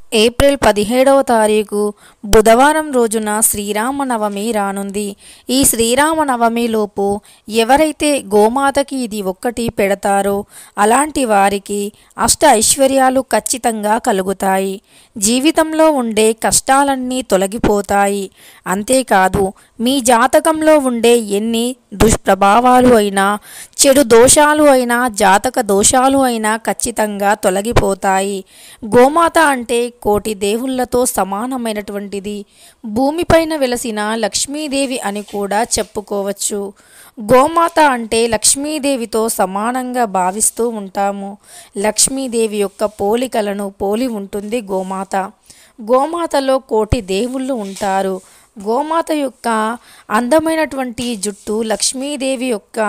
April 17వ తారీఖు బుధవారం రోజున శ్రీరామనవమి రానుంది. ఈ శ్రీరామనవమిలోపు ఎవరైతే గోమాతకి ఇది ఒక్కటి పెడతారో అలాంటి వారికి అష్ట ఐశ్వర్యాలు ఖచ్చితంగా కలుగుతాయి. జీవితంలో ఉండే కష్టాలన్నీ తొలగిపోతాయి. అంతేకాదు మీ జాతకంలో ఉండే ఎన్ని దుష్ప్రభావాలు అయినా, చెడు దోషాలు అయినా, జాతక దోషాలు అయినా ఖచ్చితంగా తొలగిపోతాయి. గోమాత అంటే కోటి దేవుళ్లతో సమానమైనటువంటిది. భూమిపైన వెలసిన లక్ష్మీదేవి అని కూడా చెప్పుకోవచ్చు. గోమాత అంటే లక్ష్మీదేవితో సమానంగా భావిస్తూ ఉంటాము. లక్ష్మీదేవి యొక్క పోలికలను పోలి ఉంటుంది గోమాత. గోమాతలో కోటి దేవుళ్ళు ఉంటారు. గోమాత యొక్క అందమైనటువంటి జుట్టు లక్ష్మీదేవి యొక్క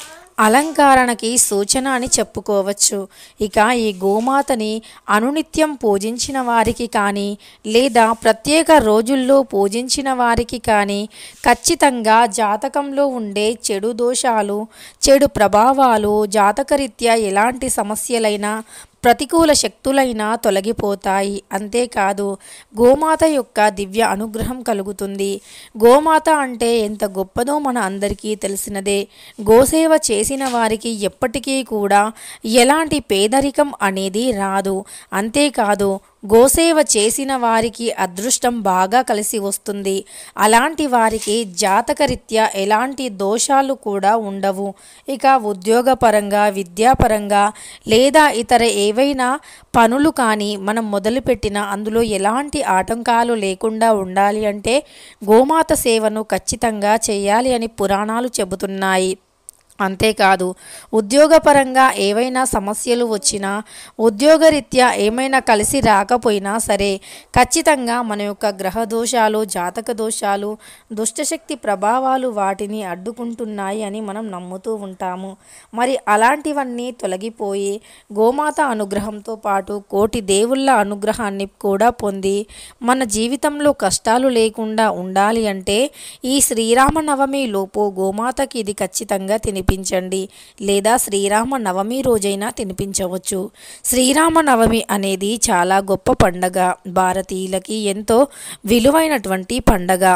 అలంకరణకి సూచన అని చెప్పుకోవచ్చు. ఇక ఈ గోమాతని అనునిత్యం పూజించిన వారికి కానీ, లేదా ప్రత్యేక రోజుల్లో పూజించిన వారికి కానీ ఖచ్చితంగా జాతకంలో ఉండే చెడు దోషాలు, చెడు ప్రభావాలు, జాతకరీత్యా ఎలాంటి సమస్యలైనా, ప్రతికూల శక్తులైనా తొలగిపోతాయి. అంతేకాదు గోమాత యొక్క దివ్య అనుగ్రహం కలుగుతుంది. గోమాత అంటే ఎంత గొప్పదో మన అందరికీ తెలిసినదే. గోసేవ చేసిన వారికి ఎప్పటికీ కూడా ఎలాంటి పేదరికం అనేది రాదు. అంతేకాదు గోసేవ చేసిన వారికి అదృష్టం బాగా కలిసి వస్తుంది. అలాంటి వారికి జాతకరీత్యా ఎలాంటి దోషాలు కూడా ఉండవు. ఇక ఉద్యోగపరంగా, విద్యాపరంగా లేదా ఇతర ఏవైనా పనులు కానీ మనం మొదలుపెట్టిన అందులో ఎలాంటి ఆటంకాలు లేకుండా ఉండాలి అంటే గోమాత సేవను ఖచ్చితంగా చేయాలి అని పురాణాలు చెబుతున్నాయి. అంతేకాదు ఉద్యోగపరంగా ఏవైనా సమస్యలు వచ్చినా, ఉద్యోగరీత్యా ఏమైనా కలిసి రాకపోయినా సరే ఖచ్చితంగా మన యొక్క గ్రహ దోషాలు, జాతక దోషాలు, దుష్టశక్తి ప్రభావాలు వాటిని అడ్డుకుంటున్నాయి అని మనం నమ్ముతూ ఉంటాము. మరి అలాంటివన్నీ తొలగిపోయి గోమాత అనుగ్రహంతో పాటు కోటి దేవుళ్ళ అనుగ్రహాన్ని కూడా పొంది మన జీవితంలో కష్టాలు లేకుండా ఉండాలి అంటే ఈ శ్రీరామనవమి లోపు గోమాతకి ఇది ఖచ్చితంగా తినిపించండి, లేదా శ్రీరామ నవమి రోజైనా తినిపించవచ్చు. శ్రీరామనవమి అనేది చాలా గొప్ప పండగ. భారతీయులకి ఎంతో విలువైనటువంటి పండగ.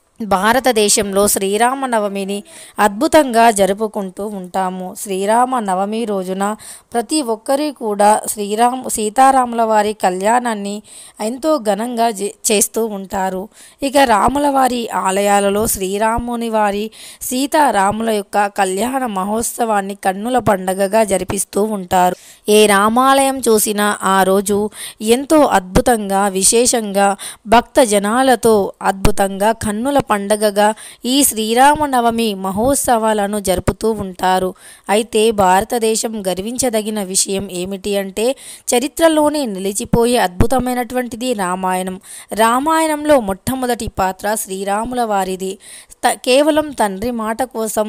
భారతదేశంలో శ్రీరామనవమిని అద్భుతంగా జరుపుకుంటూ ఉంటాము. శ్రీరామనవమి రోజున ప్రతి ఒక్కరి కూడా సీతారాముల వారి కళ్యాణాన్ని ఎంతో ఘనంగా చేస్తూ ఉంటారు. ఇక రాముల వారి ఆలయాలలో శ్రీరాముని వారి, సీతారాముల యొక్క కళ్యాణ మహోత్సవాన్ని కన్నుల పండగగా జరిపిస్తూ ఉంటారు. ఏ రామాలయం చూసినా ఆ రోజు ఎంతో అద్భుతంగా, విశేషంగా భక్త జనాలతో అద్భుతంగా కన్నుల పండగగా ఈ శ్రీరామనవమి మహోత్సవాలను జరుపుతూ ఉంటారు. అయితే భారతదేశం గర్వించదగిన విషయం ఏమిటి అంటే చరిత్రలోనే నిలిచిపోయే అద్భుతమైనటువంటిది రామాయణం. రామాయణంలో మొట్టమొదటి పాత్ర శ్రీరాముల వారిది. కేవలం తండ్రి మాట కోసం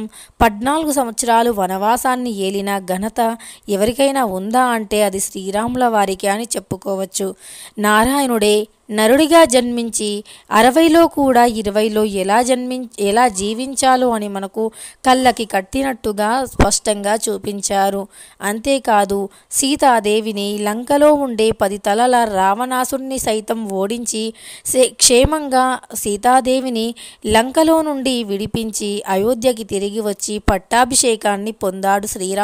14 సంవత్సరాలు వనవాసాన్ని ఏలిన ఘనత ఎవరికైనా ఉందా అంటే అది శ్రీరాముల వారికి అని చెప్పుకోవచ్చు. నారాయణుడే నరుడిగా జన్మించి 60లో కూడా 20లో ఎలా జీవించాలో అని మనకు కళ్ళకి కట్టినట్టుగా స్పష్టంగా చూపించారు. అంతేకాదు సీతాదేవిని లంకలో ఉండే 10 తలల రావణాసుడిని సైతం ఓడించి క్షేమంగా సీతాదేవిని లంకలో నుండి విడిపించి అయోధ్యకి తిరిగి వచ్చి పట్టాభిషేకాన్ని పొందాడు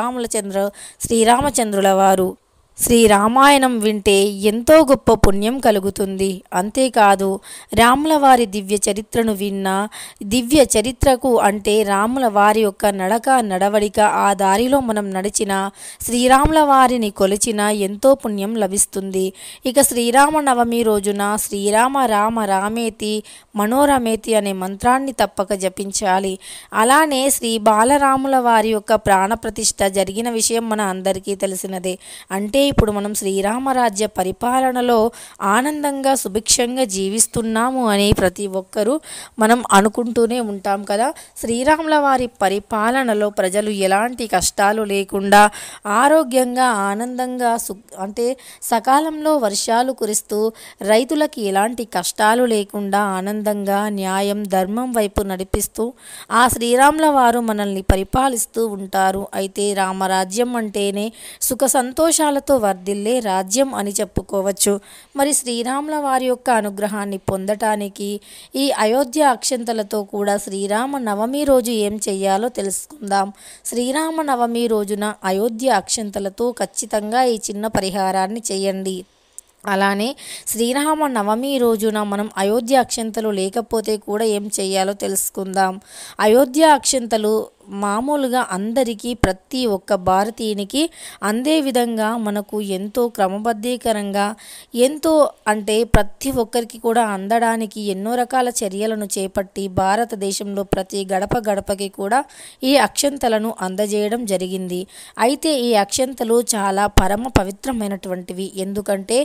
శ్రీరామచంద్రుల వారు. శ్రీరామాయణం వింటే ఎంతో గొప్ప పుణ్యం కలుగుతుంది. అంతేకాదు రాముల వారి దివ్య చరిత్రను విన్నా, దివ్య చరిత్రకు అంటే రాముల వారి యొక్క నడవడిక, ఆ దారిలో మనం నడిచిన, శ్రీరాముల వారిని కొలిచిన ఎంతో పుణ్యం లభిస్తుంది. ఇక శ్రీరామనవమి రోజున శ్రీరామ రామ రామేతి మనోరమేతి అనే మంత్రాన్ని తప్పక జపించాలి. అలానే శ్రీ బాలరాముల వారి యొక్క ప్రాణప్రతిష్ఠ జరిగిన విషయం మన అందరికీ తెలిసినదే. అంటే ఇప్పుడు మనం శ్రీరామరాజ్య పరిపాలనలో ఆనందంగా సుభిక్షంగా జీవిస్తున్నాము అని ప్రతి ఒక్కరూ మనం అనుకుంటూనే ఉంటాం కదా. శ్రీరాముల వారి పరిపాలనలో ప్రజలు ఎలాంటి కష్టాలు లేకుండా ఆరోగ్యంగా, ఆనందంగా, అంటే సకాలంలో వర్షాలు కురిస్తూ రైతులకి ఎలాంటి కష్టాలు లేకుండా ఆనందంగా, న్యాయం, ధర్మం వైపు నడిపిస్తూ ఆ శ్రీరాముల వారు మనల్ని పరిపాలిస్తూ ఉంటారు. అయితే రామరాజ్యం అంటేనే సుఖ సంతోషాలతో వర్ధిల్లే రాజ్యం అని చెప్పుకోవచ్చు. మరి శ్రీరాముల వారి యొక్క అనుగ్రహాన్ని పొందటానికి ఈ అయోధ్య అక్షంతలతో కూడా శ్రీరామ నవమి రోజు ఏం చెయ్యాలో తెలుసుకుందాం. శ్రీరామ నవమి రోజున అయోధ్య అక్షంతలతో ఖచ్చితంగా ఈ చిన్న పరిహారాన్ని చేయండి. అలానే శ్రీరామ నవమి రోజున మనం అయోధ్య అక్షంతలు లేకపోతే కూడా ఏం చేయాలో తెలుసుకుందాం. అయోధ్య అక్షంతలు మామూలుగా అందరికీ ప్రతి ఒక్క భారతీయునికి అందే విధంగా మనకు ఎంతో క్రమబద్ధీకరంగా ఎంతో అంటే ప్రతి ఒక్కరికి కూడా అందడానికి ఎన్నో రకాల చర్యలను చేపట్టి భారతదేశంలో ప్రతి గడప గడపకి కూడా ఈ అక్షంతలను అందజేయడం జరిగింది. అయితే ఈ అక్షంతలు చాలా పరమ పవిత్రమైనటువంటివి. ఎందుకంటే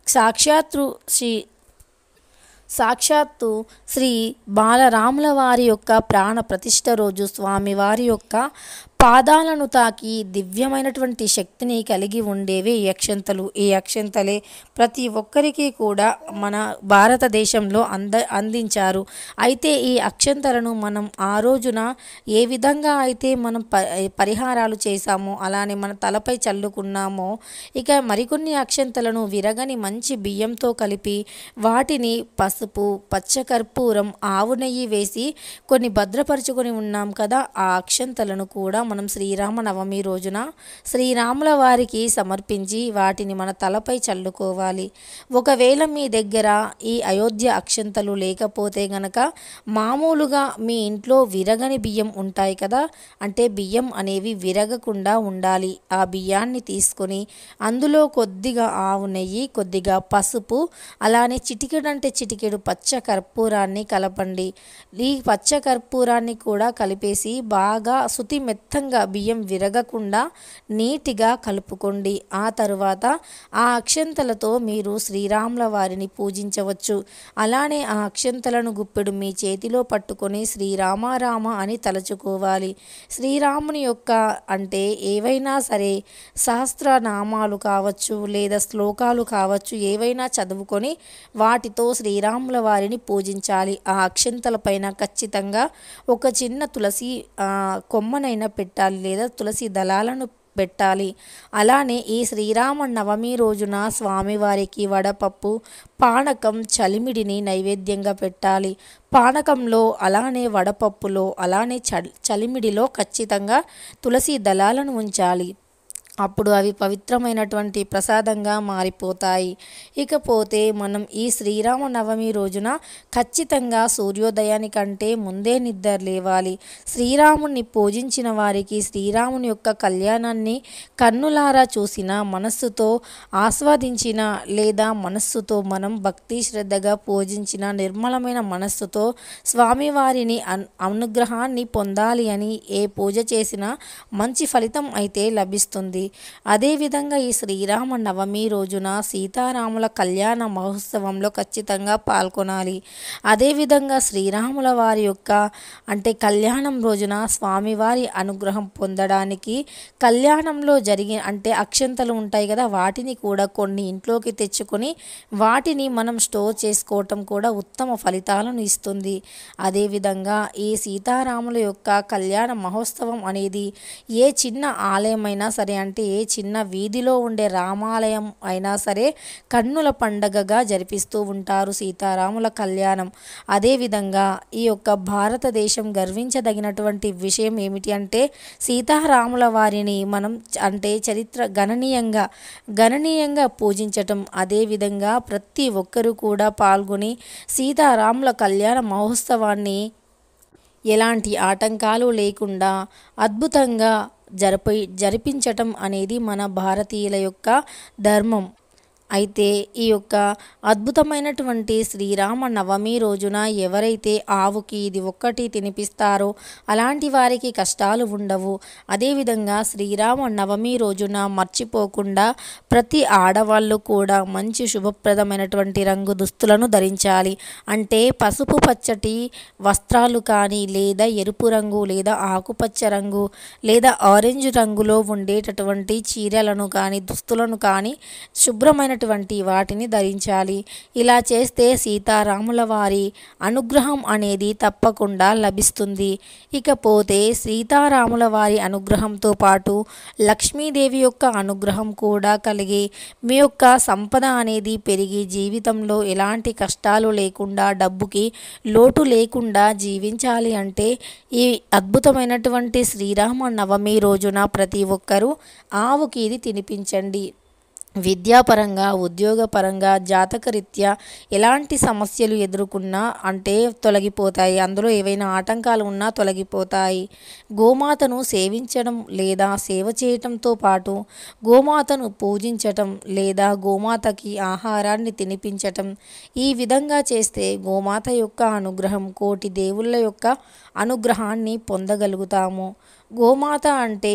సాక్షాత్తు శ్రీ బాలరాముల వారి యొక్క ప్రాణ ప్రతిష్ఠ రోజు స్వామివారి యొక్క పాదాలను తాకి దివ్యమైనటువంటి శక్తిని కలిగి ఉండేవి ఈ అక్షంతలు. ఈ అక్షంతలే ప్రతి ఒక్కరికి కూడా మన భారతదేశంలో అందించారు. అయితే ఈ అక్షంతలను మనం ఆ రోజున ఏ విధంగా అయితే మనం పరిహారాలు చేశామో అలానే మన తలపై చల్లుకున్నామో, ఇక మరికొన్ని అక్షంతలను విరగని మంచి బియ్యంతో కలిపి వాటిని పసుపు, పచ్చకర్పూరం, ఆవు నెయ్యి వేసి కొన్ని భద్రపరుచుకొని ఉన్నాం కదా, ఆ అక్షంతలను కూడా మనం శ్రీరామ నవమి రోజున శ్రీరాముల వారికి సమర్పించి వాటిని మన తలపై చల్లుకోవాలి. ఒకవేళ మీ దగ్గర ఈ అయోధ్య అక్షంతలు లేకపోతే గనక మామూలుగా మీ ఇంట్లో విరగని బియ్యం ఉంటాయి కదా, అంటే బియ్యం అనేవి విరగకుండా ఉండాలి. ఆ బియ్యాన్ని తీసుకొని అందులో కొద్దిగా ఆవు నెయ్యి, కొద్దిగా పసుపు, అలానే చిటికెడంటే చిటికెడు పచ్చ కర్పూరాన్ని కలపండి. ఈ పచ్చ కర్పూరాన్ని కూడా కలిపేసి బాగా శుతి మెత్తంగా బియ్యం విరగకుండా నీటిగా కలుపుకోండి. ఆ తరువాత ఆ అక్షంతలతో మీరు శ్రీరాముల వారిని పూజించవచ్చు. అలానే ఆ అక్షంతలను గుప్పెడు మీ చేతిలో పట్టుకొని శ్రీరామ రామ అని తలుచుకోవాలి. శ్రీరాముని యొక్క అంటే ఏవైనా సరే సహస్రనామాలు కావచ్చు లేదా శ్లోకాలు కావచ్చు, ఏవైనా చదువుకొని వాటితో శ్రీరాముల వారిని పూజించాలి. ఆ అక్షంతల పైన ఖచ్చితంగా ఒక చిన్న తులసి కొమ్మనైనా పెట్టాలి లేదా తులసి దళాలను పెట్టాలి. అలానే ఈ శ్రీరామ నవమి రోజున స్వామివారికి వడపప్పు, పానకం, చలిమిడిని నైవేద్యంగా పెట్టాలి. పానకంలో అలానే వడపప్పులో అలానే చలిమిడిలో ఖచ్చితంగా తులసి దళాలను ఉంచాలి. అప్పుడు అవి పవిత్రమైనటువంటి ప్రసాదంగా మారిపోతాయి. ఇకపోతే మనం ఈ శ్రీరామ నవమి రోజున ఖచ్చితంగా సూర్యోదయానికంటే ముందే నిద్ర లేవాలి. శ్రీరాముని పూజించిన వారికి శ్రీరాముని యొక్క కళ్యాణాన్ని కన్నులారా చూసిన, మనస్సుతో ఆస్వాదించిన లేదా మనస్సుతో మనం భక్తి శ్రద్ధగా పూజించిన నిర్మలమైన మనస్సుతో స్వామివారిని అనుగ్రహాన్ని పొందాలి అని ఏ పూజ చేసినా మంచి ఫలితం అయితే లభిస్తుంది. అదేవిధంగా ఈ శ్రీరామ నవమి రోజున సీతారాముల కళ్యాణ మహోత్సవంలో ఖచ్చితంగా పాల్గొనాలి. అదేవిధంగా శ్రీరాముల వారి యొక్క అంటే కళ్యాణం రోజున స్వామివారి అనుగ్రహం పొందడానికి కళ్యాణంలో అంటే అక్షంతలు ఉంటాయి కదా, వాటిని కూడా కొన్ని ఇంట్లోకి తెచ్చుకొని వాటిని మనం స్టోర్ చేసుకోవటం కూడా ఉత్తమ ఫలితాలను ఇస్తుంది. అదేవిధంగా ఈ సీతారాముల యొక్క కళ్యాణ మహోత్సవం అనేది ఏ చిన్న ఆలయమైనా సరే, అంటే ఏ చిన్న వీధిలో ఉండే రామాలయం అయినా సరే కన్నుల పండగగా జరిపిస్తూ ఉంటారు సీతారాముల కళ్యాణం. అదేవిధంగా ఈ యొక్క భారతదేశం గర్వించదగినటువంటి విషయం ఏమిటి అంటే సీతారాముల వారిని మనం అంటే చరిత్ర గణనీయంగా పూజించటం. అదేవిధంగా ప్రతి ఒక్కరూ కూడా పాల్గొని సీతారాముల కళ్యాణ మహోత్సవాన్ని ఎలాంటి ఆటంకాలు లేకుండా అద్భుతంగా జరిపించటం అనేది మన భారతీయుల యొక్క ధర్మం. అయితే ఈ యొక్క అద్భుతమైనటువంటి శ్రీరామ నవమి రోజున ఎవరైతే ఆవుకి ఇది ఒక్కటి తినిపిస్తారో అలాంటి వారికి కష్టాలు ఉండవు. అదేవిధంగా శ్రీరామ నవమి రోజున మర్చిపోకుండా ప్రతి ఆడవాళ్ళు కూడా మంచి శుభప్రదమైనటువంటి రంగు దుస్తులను ధరించాలి. అంటే పసుపు పచ్చటి వస్త్రాలు కానీ లేదా ఎరుపు రంగు లేదా ఆకుపచ్చ రంగు లేదా ఆరెంజ్ రంగులో ఉండేటటువంటి చీరలను కానీ దుస్తులను కానీ శుభ్రమైన అద్భుతమైనటువంటి వాటిని ధరించాలి. ఇలా చేస్తే సీతారాముల వారి అనుగ్రహం అనేది తప్పకుండా లభిస్తుంది. ఇకపోతే సీతారాముల వారి అనుగ్రహంతో పాటు లక్ష్మీదేవి యొక్క అనుగ్రహం కూడా కలిగి మీ యొక్క సంపద అనేది పెరిగి జీవితంలో ఎలాంటి కష్టాలు లేకుండా, డబ్బుకి లోటు లేకుండా జీవించాలి అంటే ఈ అద్భుతమైనటువంటి శ్రీరామ నవమి రోజున ప్రతి ఒక్కరూ ఆవుకి ఇది తినిపించండి. విద్యాపరంగా, ఉద్యోగపరంగా, జాతకరీత్యా ఎలాంటి సమస్యలు ఎదుర్కొన్నా అంటే తొలగిపోతాయి. అందులో ఏవైనా ఆటంకాలు ఉన్నా తొలగిపోతాయి. గోమాతను సేవించడం లేదా సేవ చేయటంతో పాటు గోమాతను పూజించటం లేదా గోమాతకి ఆహారాన్ని తినిపించటం, ఈ విధంగా చేస్తే గోమాత యొక్క అనుగ్రహం, కోటి దేవుళ్ళ యొక్క అనుగ్రహాన్ని పొందగలుగుతాము. గోమాత అంటే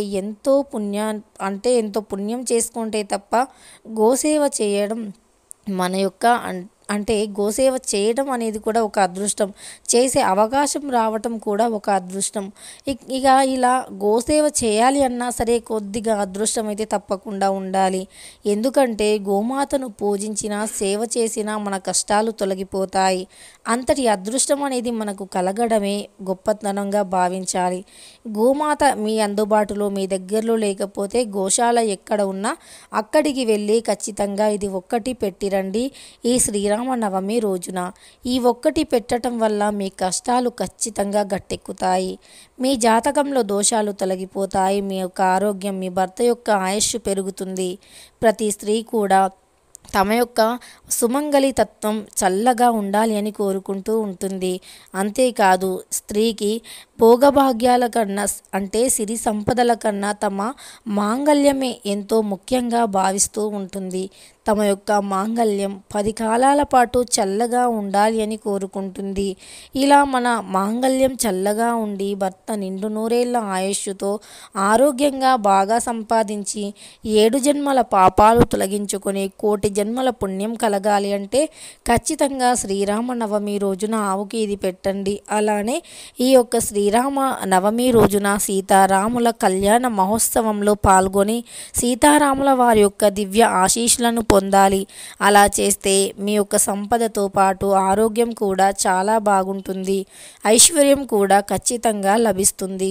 ఎంతో పుణ్యం చేసుకుంటే తప్ప గోసేవ చేయడం మన యొక్క అంటే గోసేవ చేయడం అనేది కూడా ఒక అదృష్టం. చేసే అవకాశం రావటం కూడా ఒక అదృష్టం. ఇక ఇలా గోసేవ చేయాలి అన్నా సరే కొద్దిగా అదృష్టం అయితే తప్పకుండా ఉండాలి. ఎందుకంటే గోమాతను పూజించినా సేవ చేసినా మన కష్టాలు తొలగిపోతాయి. అంతటి అదృష్టం అనేది మనకు కలగడమే గొప్పతనంగా భావించాలి. గోమాత మీ అందుబాటులో మీ దగ్గరలో లేకపోతే గోశాల ఎక్కడ ఉన్నా అక్కడికి వెళ్ళి ఖచ్చితంగా ఇది ఒక్కటి పెట్టిరండి ఈ శ్రీరామనవమి రోజున. ఈ ఒక్కటి పెట్టడం వల్ల మీ కష్టాలు ఖచ్చితంగా గట్టెక్కుతాయి. మీ జాతకంలో దోషాలు తొలగిపోతాయి. మీ యొక్క ఆరోగ్యం, మీ భర్త యొక్క ఆయుష్ పెరుగుతుంది. ప్రతి స్త్రీ కూడా తమ యొక్క సుమంగళి తత్వం చల్లగా ఉండాలి అని కోరుకుంటూ ఉంటుంది. అంతేకాదు స్త్రీకి భోగభాగ్యాల కన్నా అంటే సిరి సంపదల కన్నా తమ మాంగళ్యమే ఎంతో ముఖ్యంగా భావిస్తూ ఉంటుంది. తమ యొక్క మాంగళ్యం 10 కాలాల పాటు చల్లగా ఉండాలి అని కోరుకుంటుంది. ఇలా మన మాంగళ్యం చల్లగా ఉండి భర్త నిండు నూరేళ్ల ఆయుష్తో ఆరోగ్యంగా బాగా సంపాదించి 7 జన్మల పాపాలు తొలగించుకొని కోటి జన్మల పుణ్యం కలగాలి అంటే ఖచ్చితంగా శ్రీరామ నవమి రోజున ఆవుకి ఇది పెట్టండి. అలానే ఈ యొక్క శ్రీరామ నవమి రోజున సీతారాముల కళ్యాణ మహోత్సవంలో పాల్గొని సీతారాముల వారి యొక్క దివ్య ఆశీస్సులను పొందాలి. అలా చేస్తే మీ యొక్క సంపదతో పాటు ఆరోగ్యం కూడా చాలా బాగుంటుంది. ఐశ్వర్యం కూడా ఖచ్చితంగా లభిస్తుంది.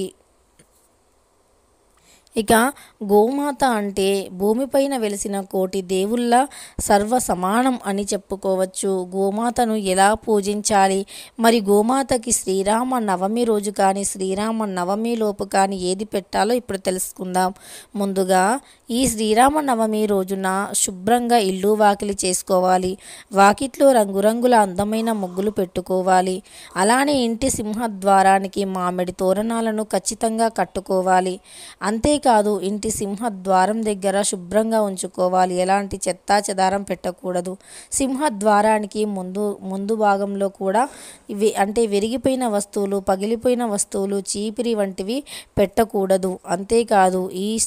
ఇక గోమాత అంటే భూమిపైన వెలిసిన కోటి దేవుళ్ళ సర్వ సమానం అని చెప్పుకోవచ్చు. గోమాతను ఎలా పూజించాలి, మరి గోమాతకి శ్రీరామ నవమి రోజు కానీ శ్రీరామ నవమి లోపు కానీ ఏది పెట్టాలో ఇప్పుడు తెలుసుకుందాం. ముందుగా ఈ శ్రీరామ నవమి రోజున శుభ్రంగా ఇల్లు వాకిలి చేసుకోవాలి. వాకిట్లో రంగురంగుల అందమైన ముగ్గులు పెట్టుకోవాలి. అలానే ఇంటి సింహద్వారానికి మామిడి తోరణాలను ఖచ్చితంగా కట్టుకోవాలి. అంతేకాదు ఇంటి సింహద్వారం దగ్గర శుభ్రంగా ఉంచుకోవాలి. ఎలాంటి చెత్తా చెదారం పెట్టకూడదు. సింహద్వారానికి ముందు భాగంలో కూడా విరిగిపోయిన వస్తువులు, పగిలిపోయిన వస్తువులు, చీపిరి వంటివి పెట్టకూడదు. అంతేకాదు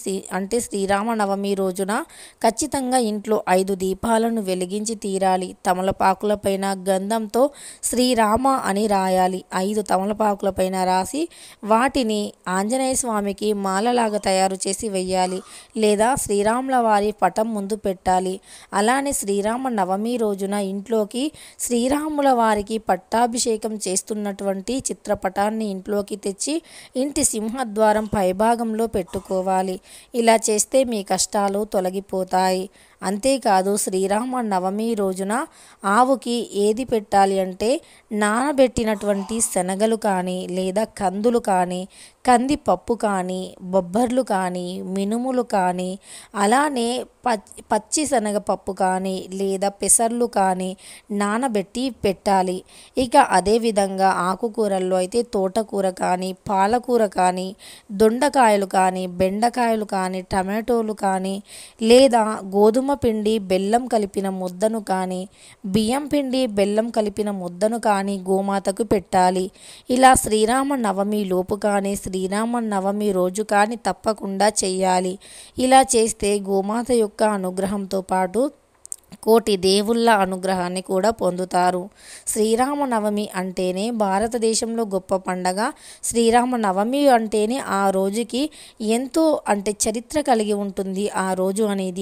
శ్రీరామనవమి రోజున ఖచ్చితంగా ఇంట్లో 5 దీపాలను వెలిగించి తీరాలి. తమలపాకులపైన గంధంతో శ్రీరామ అని రాయాలి. 5 తమలపాకులపైన రాసి వాటిని ఆంజనేయ స్వామికి మాలలాగా తయారు చేసి వెయ్యాలి. లేదా శ్రీరాముల వారి పటం ముందు పెట్టాలి. అలానే శ్రీరామ నవమి రోజున ఇంట్లోకి శ్రీరాముల వారికి పట్టాభిషేకం చేస్తున్నటువంటి చిత్రపటాన్ని ఇంట్లోకి తెచ్చి ఇంటి సింహద్వారం పైభాగంలో పెట్టుకోవాలి. ఇలా చేస్తే మీ కష్టాలు తొలగిపోతాయి. అంతేకాదు శ్రీరామ నవమి రోజున ఆవుకి ఏది పెట్టాలి అంటే నానబెట్టినటువంటి శనగలు కానీ లేదా కందులు కానీ, కందిపప్పు కానీ, బొబ్బర్లు కానీ, మినుములు కానీ, అలానే పచ్చి శనగపప్పు కానీ లేదా పెసర్లు కానీ నానబెట్టి పెట్టాలి. ఇక అదేవిధంగా ఆకుకూరల్లో అయితే తోటకూర కానీ, పాలకూర కానీ, దొండకాయలు కానీ, బెండకాయలు కానీ, టమాటోలు కానీ, లేదా గోధుమ పిండి బెల్లం కలిపిన ముద్దను కానీ, బియ్యం పిండి బెల్లం కలిపిన ముద్దను కానీ గోమాతకు పెట్టాలి. ఇలా శ్రీరామ నవమి లోపు కానీ శ్రీరామ నవమి రోజు కానీ తప్పకుండా చెయ్యాలి. ఇలా చేస్తే గోమాత యొక్క అనుగ్రహంతో పాటు కోటి దేవుళ్ళ అనుగ్రహాన్ని కూడా పొందుతారు. శ్రీరామనవమి అంటేనే భారతదేశంలో గొప్ప పండగ. శ్రీరామనవమి అంటేనే ఆ రోజుకి ఎంతో చరిత్ర కలిగి ఉంటుంది. ఆ రోజు అనేది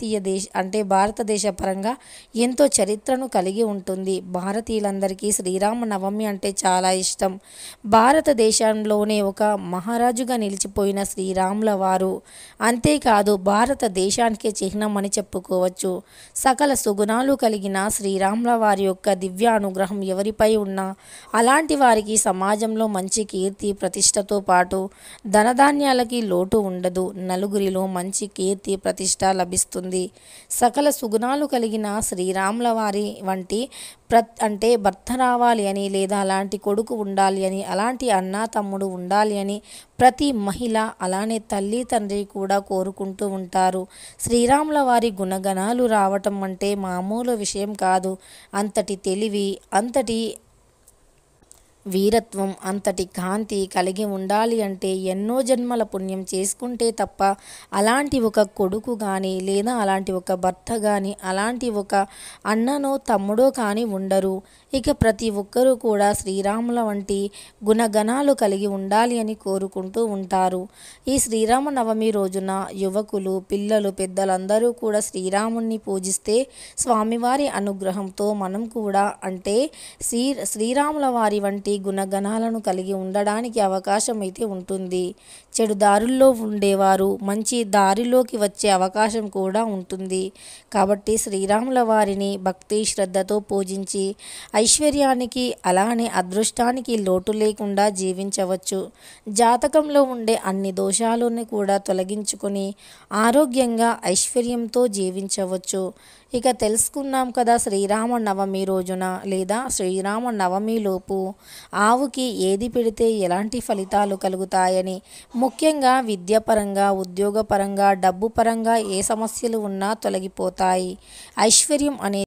భారతదేశ పరంగా ఎంతో చరిత్రను కలిగి ఉంటుంది. భారతీయులందరికీ శ్రీరామనవమి అంటే చాలా ఇష్టం. భారతదేశంలోనే ఒక మహారాజుగా నిలిచిపోయిన శ్రీరాముల వారు, అంతేకాదు భారతదేశానికే చిహ్నం అని చెప్పుకోవచ్చు. సకల సుగుణాలు కలిగిన శ్రీరాముల వారి యొక్క దివ్య అనుగ్రహం ఎవరిపై ఉన్నా అలాంటి వారికి సమాజంలో మంచి కీర్తి ప్రతిష్టతో పాటు ధనధాన్యాలకి లోటు ఉండదు. నలుగురిలో మంచి కీర్తి ప్రతిష్ట లభిస్తుంది. సకల సుగుణాలు కలిగిన శ్రీరాముల వారి వంటి భర్త రావాలి అని, లేదా అలాంటి కొడుకు ఉండాలి అని, అలాంటి అన్న తమ్ముడు ఉండాలి అని ప్రతి మహిళ, అలానే తల్లి తండ్రి కూడా కోరుకుంటూ ఉంటారు. శ్రీరాముల వారి గుణగణాలు రావటం అంటే మామూలు విషయం కాదు. అంతటి తెలివి, అంతటి వీరత్వం, అంతటి కాంతి కలిగి ఉండాలి అంటే ఎన్నో జన్మల పుణ్యం చేసుకుంటే తప్ప అలాంటి ఒక కొడుకు కానీ, లేదా అలాంటి ఒక భర్త కానీ, అలాంటి ఒక అన్ననో తమ్ముడో కానీ ఉండరు. ఇక ప్రతి ఒక్కరూ కూడా శ్రీరాముల వంటి గుణగణాలు కలిగి ఉండాలి అని కోరుకుంటూ ఉంటారు. ఈ శ్రీరామనవమి రోజున యువకులు, పిల్లలు, పెద్దలందరూ కూడా శ్రీరాముణ్ణి పూజిస్తే స్వామివారి అనుగ్రహంతో మనం కూడా శ్రీరాముల వారి వంటి గుణగణాలను కలిగి ఉండడానికి అవకాశం అయితే ఉంటుంది. చెడు దారుల్లో ఉండేవారు మంచి దారిలోకి వచ్చే అవకాశం కూడా ఉంటుంది. కాబట్టి శ్రీరాముల వారిని భక్తి శ్రద్ధతో పూజించి ఐశ్వర్యానికి, అలానే అదృష్టానికి లోటు లేకుండా జీవించవచ్చు. జాతకంలో ఉండే అన్ని దోషాలను కూడా తొలగించుకొని ఆరోగ్యంగా ఐశ్వర్యంతో జీవించవచ్చు. ఇక తెలుసుకున్నాం కదా, శ్రీరామనవమి రోజున లేదా శ్రీరామనవమిలోపు ఆవుకి ఏది పెడితే ఎలాంటి ఫలితాలు కలుగుతాయని. ముఖ్యంగా విద్యాపరంగా, ఉద్యోగపరంగా, డబ్బు పరంగా ఏ సమస్యలు ఉన్నా తొలగిపోతాయి. ఐశ్వర్యం అనేది